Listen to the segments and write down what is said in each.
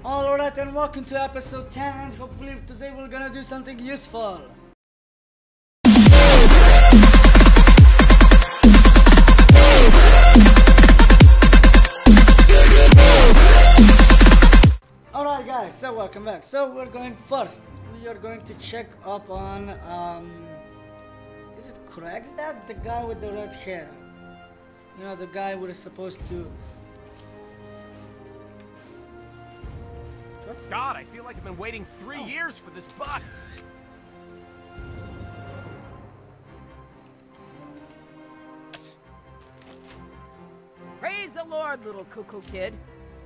Alright, and welcome to episode 10, and hopefully today we're gonna do something useful. Alright guys, so welcome back. So we are going to check up on, is it Craig? Is that the guy with the red hair? You know, the guy we're supposed to... What? God, I feel like I've been waiting 3 years for this buck. Praise the Lord, little cuckoo kid.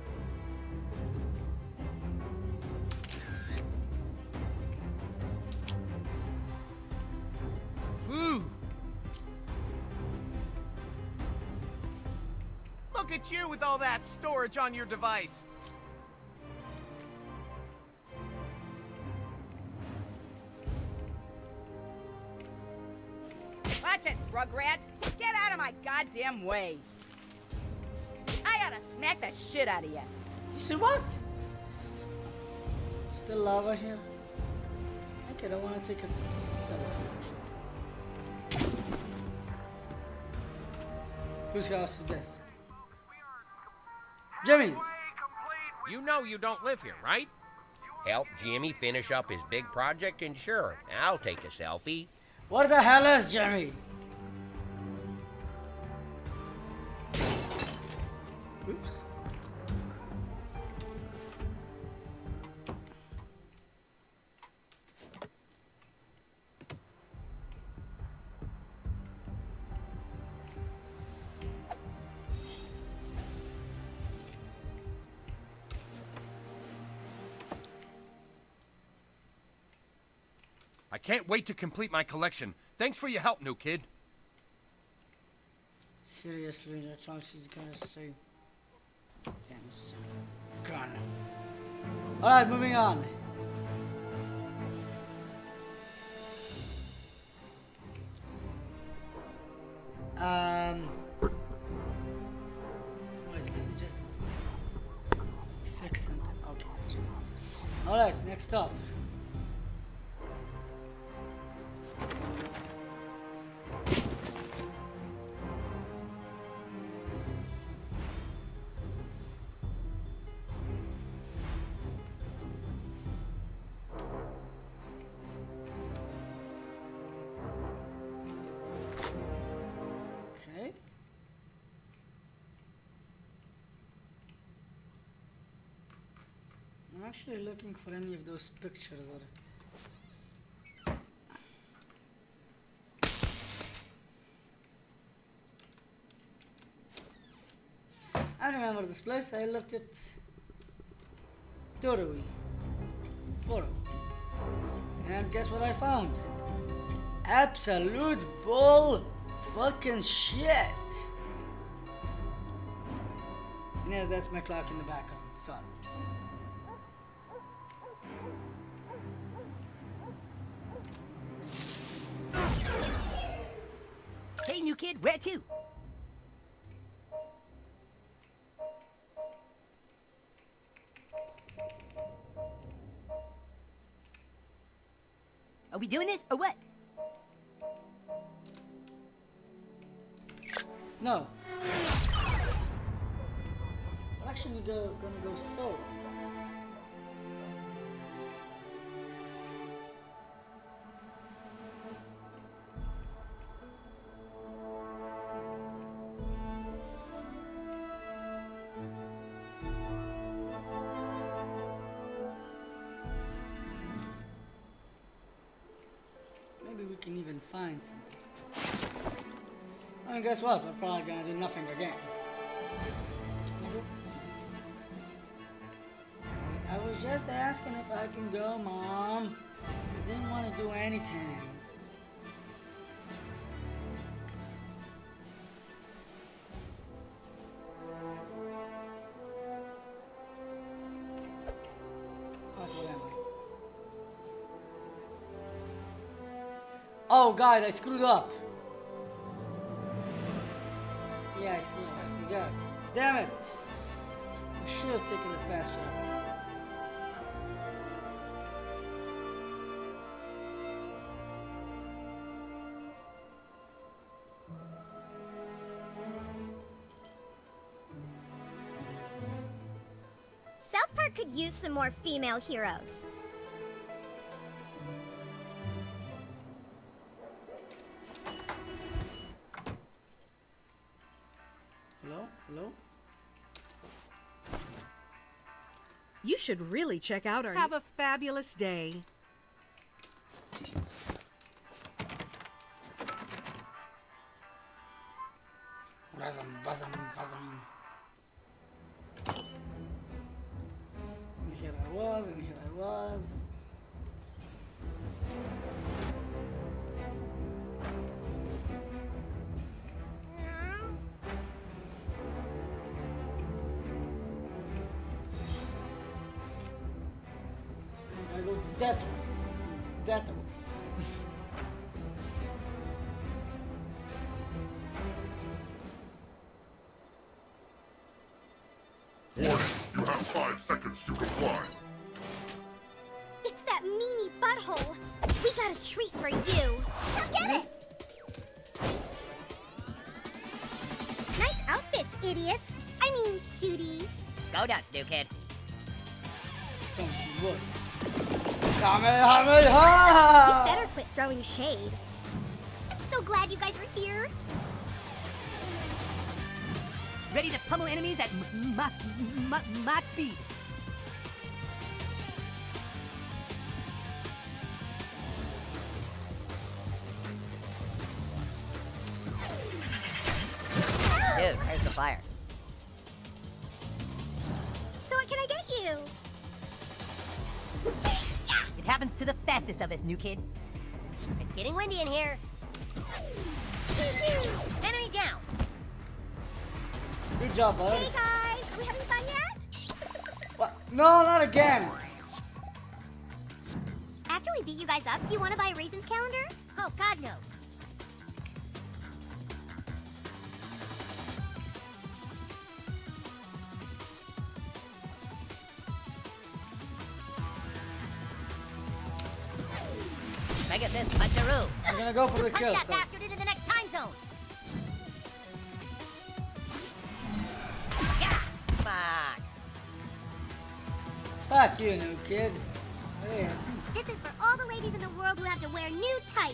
Ooh. Look at you with all that storage on your device. Watch it, Rugrat. Get out of my goddamn way. I oughta smack the shit out of you. You see what? Still lava here? Okay, I don't want to take a selfie. Whose house is this? Jimmy's! You know you don't live here, right? Help Jimmy finish up his big project and sure, I'll take a selfie. What the hell is Jimmy? Oops. I can't wait to complete my collection. Thanks for your help, new kid. Seriously, that's all she's gonna say. Damn gun. Alright, moving on. Wait, let me just fix it. Okay. Alright, next up. I'm actually looking for any of those pictures or... I remember this place. I looked at Torui forum, and guess what I found? Absolute bull fucking shit. And yes, that's my clock in the background. Sorry. Hey, new kid, where to? Are we doing this or what? No. I'm actually gonna go solo. Maybe we can even find something. And guess what? We're probably gonna do nothing again. I was just asking if I can go, Mom. I didn't want to do anything. Oh God, I screwed up. Yeah, I screwed up. I forgot. Damn it. I should have taken the fast travel. could use some more female heroes. Hello? Hello? You should really check out our... Have a fabulous day. Buzzum, buzzum, buzzum. And here I was, and here I was. I go that way. That way. Warning, you have 5 seconds to reply. It's that meanie butthole. We got a treat for you. Now get it! Nice outfits, idiots. I mean, cuties. Go nuts, new kid. Don't you look. Kamehameha! You better quit throwing shade. I'm so glad you guys are here. Ready to pummel enemies at Mach speed. Dude, where's the fire? So what can I get you? It happens to the fastest of us, new kid. It's getting windy in here. Enemy down. Good job, bud. Hey guys, are we having fun yet? What? No, not again. After we beat you guys up, do you want to buy a Raisins calendar? Oh, God, no. Pegasus, puncheroo. I'm gonna go for the kill. Punch that So. bastard into the next time zone. Yeah, fuck. Fuck you, new kid. Hey. This is for all the ladies in the world who have to wear new tights.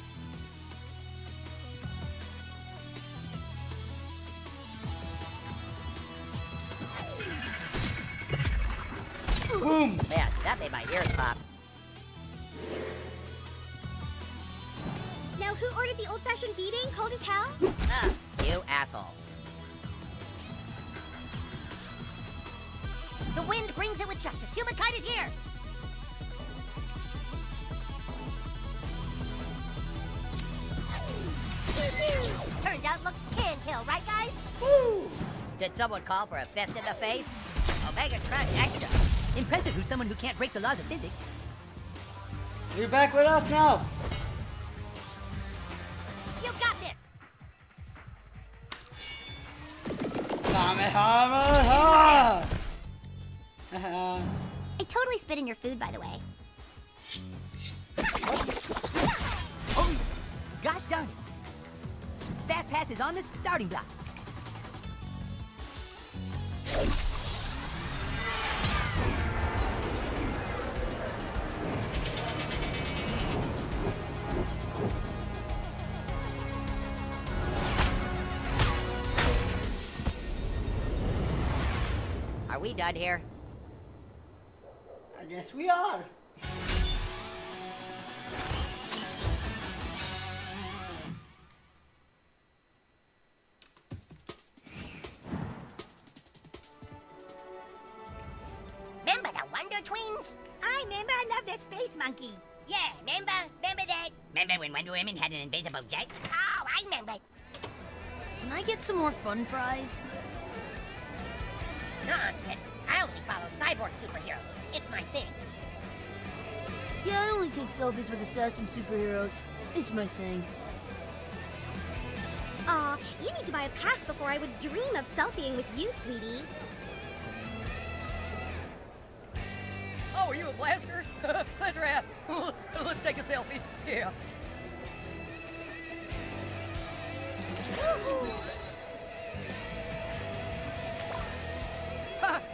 Boom. Man, that made my ears pop. Now, who ordered the old-fashioned beating? Cold as hell? You asshole. The wind brings it with justice. Humankind is here. Turns out looks can kill, right, guys? Woo. Did someone call for a fist in the face? Omega Crush Extra. Impressive who's someone who can't break the laws of physics. You're back with us now. You got this. Kamehameha. I totally spit in your food, by the way. Oh, gosh darn it. Fast Pass is on the starting block. Are we done here? I guess we are. Remember the Wonder Twins? I remember. I love the space monkey. Yeah, remember? Remember that? Remember when Wonder Woman had an invisible jet? Oh, I remember. Can I get some more fun fries? No, kid. I only follow cyborg superheroes. It's my thing. Yeah, I only take selfies with assassin superheroes. It's my thing. Aw, you need to buy a pass before I would dream of selfieing with you, sweetie. Oh, are you a blaster? That's rad. Let's take a selfie. Yeah.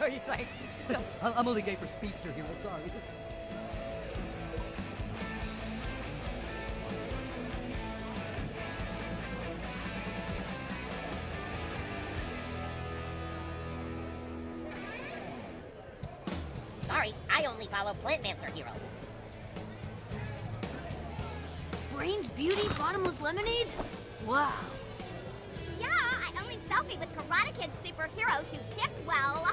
Sorry, thanks. I'm only gay for Speedster Hero, sorry. Sorry, I only follow Plantmancer Hero. Brains, Beauty, Bottomless Lemonades? Wow. Yeah, I only selfie with Karate Kid superheroes who tip well.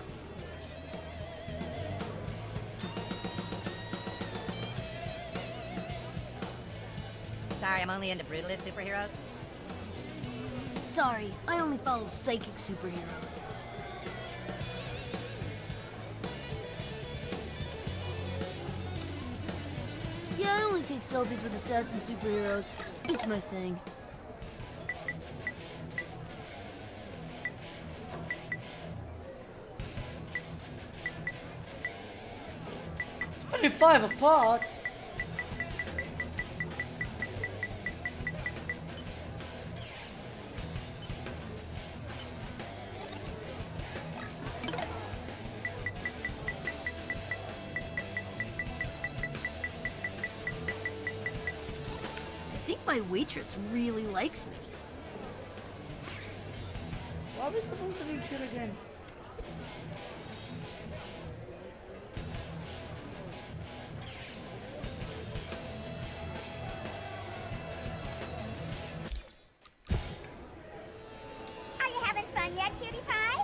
Sorry, I'm only into brutalist superheroes. Sorry, I only follow psychic superheroes. Yeah, I only take selfies with assassin superheroes. It's my thing. $25 a pot. I think my waitress really likes me. Why are we supposed to be here again? Are you having fun yet, cutie pie?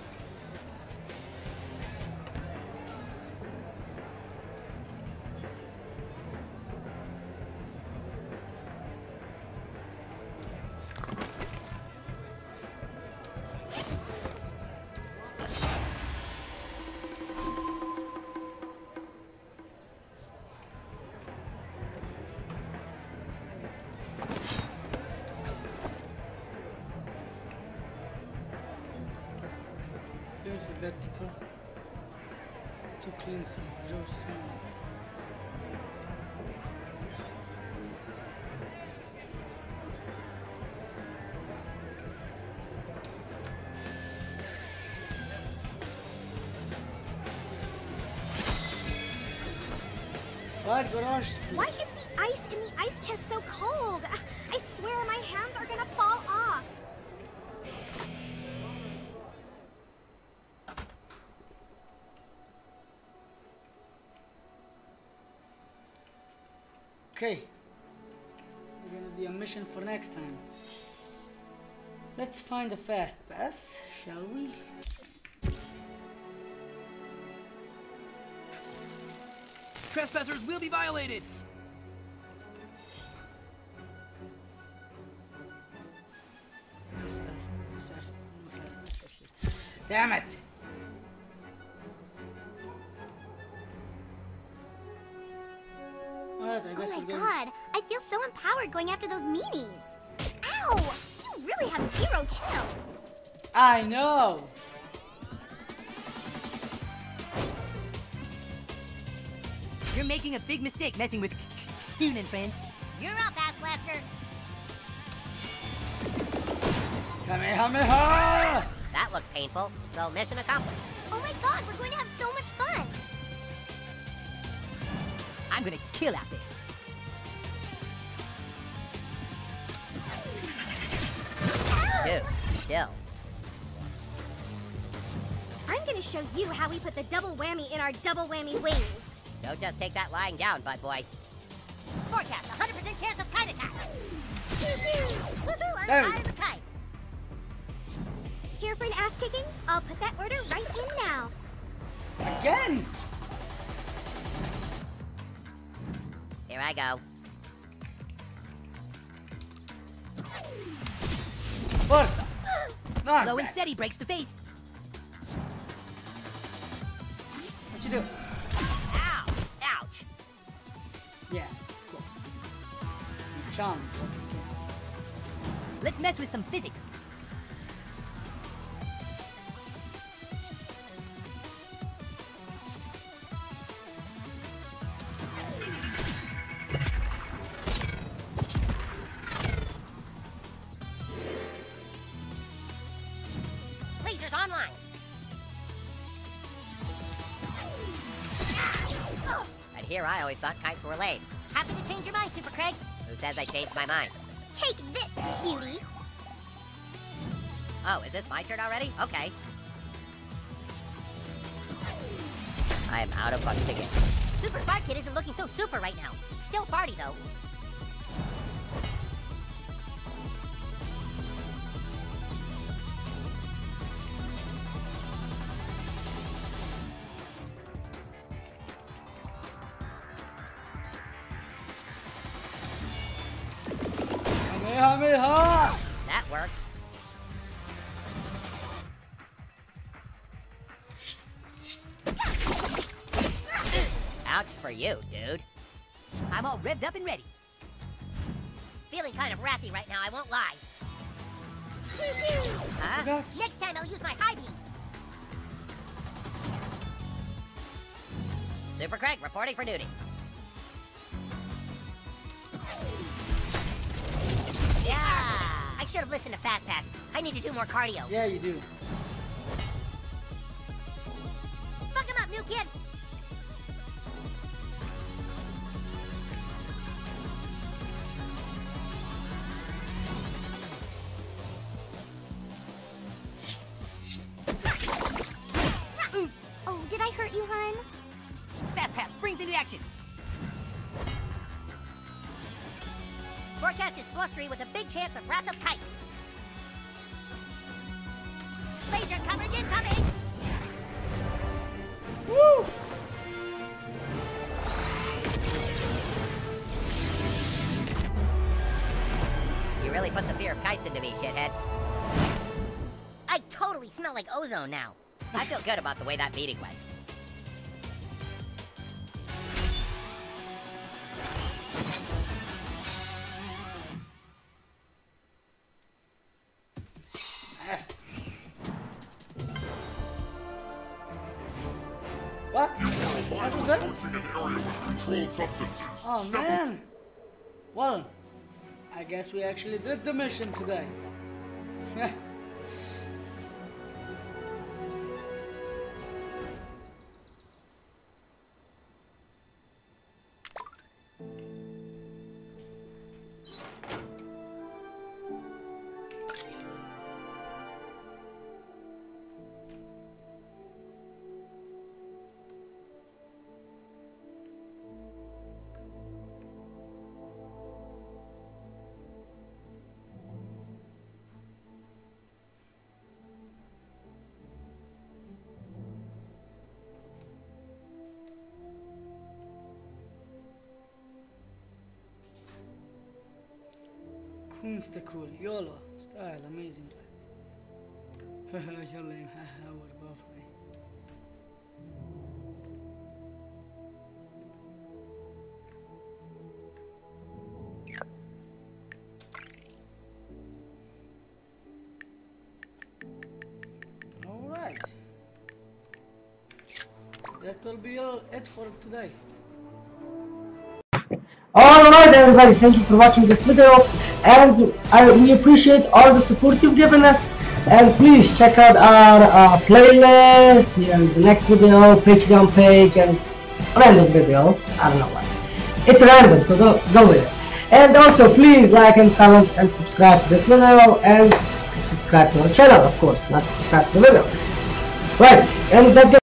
Seriously, that tipo too clean, gross smell. What garage? Why is the ice in the ice chest so cold? I swear my hands are gonna fall off. Okay, we're gonna be a mission for next time. Let's find a fast pass, shall we? Trespassers will be violated! Damn it! Alright, I guess Oh my we're going. god, I feel so empowered going after those meanies. Ow! You really have zero chill. I know! You're making a big mistake messing with Coon and friends. You're up, Ass Blaster. Kamehameha! That looked painful, so mission accomplished. Oh my god, we're going to have so much fun. I'm gonna kill out there. Dude, chill. I'm gonna show you how we put the double whammy in our double whammy wings. Don't just take that lying down, bud boy. Forecast, 100% chance of kite attack. Woohoo, I'm There. high as a kite. Here for an ass kicking? I'll put that order right in now. Again! Here I go. First! No, Slow and steady breaks the face. what you do? Ow! Ouch! Yeah, cool. Charm. Let's mess with some physics. Lasers online. here I always thought kites were lame. Happy to change your mind, Super Craig. Who says I changed my mind? Take this, cutie. Oh, is this my turn already? Okay. I am out of buck tickets. Super Spark Kid isn't looking so super right now. Still party, though. Kamehameha! That worked. Ouch for you, dude. I'm all revved up and ready. Feeling kind of wrathy right now, I won't lie. Huh? Next time I'll use my high beam. Super Craig reporting for duty. Yeah! I should have listened to Fast Pass. I need to do more cardio. Yeah, you do. Fuck him up, new kid! Oh, did I hurt you, hon? Fast Pass springs into action. Forecast is blustery with a big chance of Wrath of Kite. Laser coverage incoming! Woo! You really put the fear of kites into me, shithead. I totally smell like ozone now. I feel good about the way that meeting went. Yes. What? What was that? Approaching an area with controlled substances. Oh Step man. Well, I guess we actually did the mission today. Kunstcool, YOLO, style, amazing. You're lame, haha, we're both lame. Alright. That will be it for today. Alright everybody, thank you for watching this video, and we appreciate all the support you've given us, and please check out our playlist, the next video, Patreon page, and random video, I don't know why. It's random, so go with it. And also please like and comment and subscribe to this video, and subscribe to our channel, of course, not subscribe to the video. Right, and that's